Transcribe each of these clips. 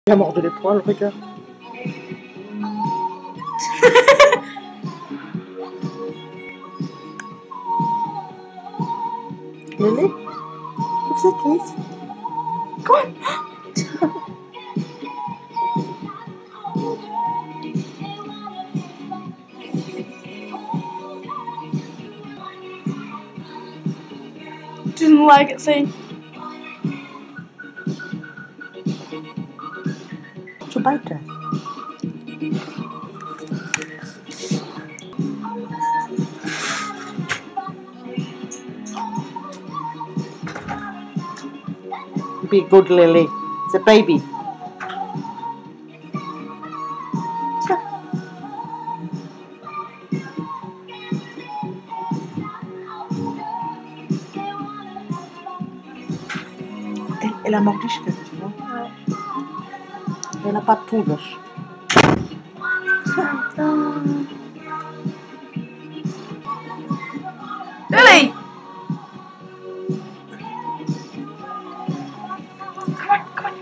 Il a mordu les poils, regarde. Lily? Give the keys. Come on. Didn't like it, see? To bite her. Be good, Lily. It's a baby. Elle a mordu, je fais, tu vois. Ouais. Elle n'a pas de poules. Lily! Come on.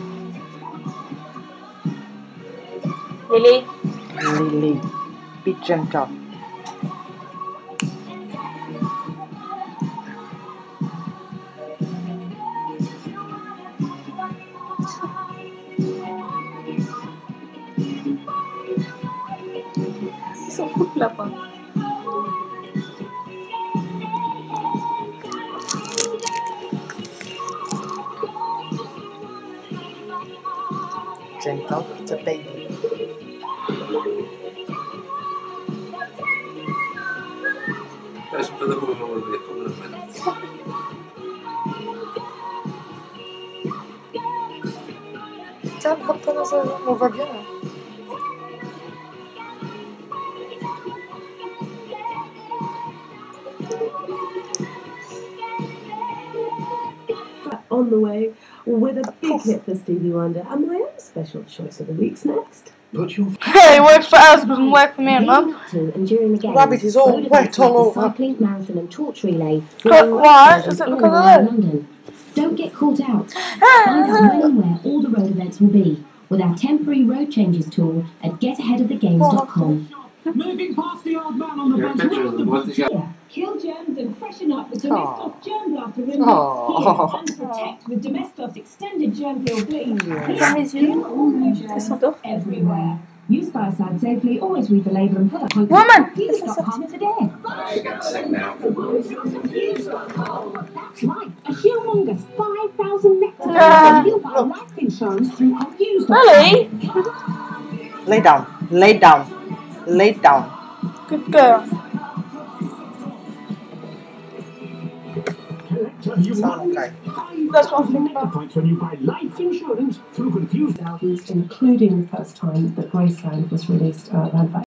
Lily? Lily. Be gentle. Ils s'en foutent là-bas. Gentle. It's a baby. That's for the moment will be a couple of minutes. Tiens, prends-toi dans un... On voit bien là. On the way with a big hit for Stevie Wonder and my own special choice of the week's next. But you're Hey, it works for us, but doesn't work for me and Mum. And during the games, Rabbit is all wet all over. cycling, marathon and torch relay. Why? Is it because of that? London. Don't get caught out. Find out when and where all the road events will be with our temporary road changes tool at getaheadofthegames.com. Moving past the old man on the bench. Kill germs and freshen up with Domestos Germ Blaster Removes Oh. Skin and Protect with Domestos Extended Germ Kill Bleach. Yes. Kill all new germs everywhere. Use biocide safely, always read the label and put up Woman! Deals.com today. I get sick now. That's right, a humongous 5,000 nectar. You'll buy life insurance through unused. Lily? Lay down. Lay down. Lay down. Good girl. Sound okay. That's what I'm thinking about. Points when you buy life insurance through confused. Albums, including the first time that Graceland was released around about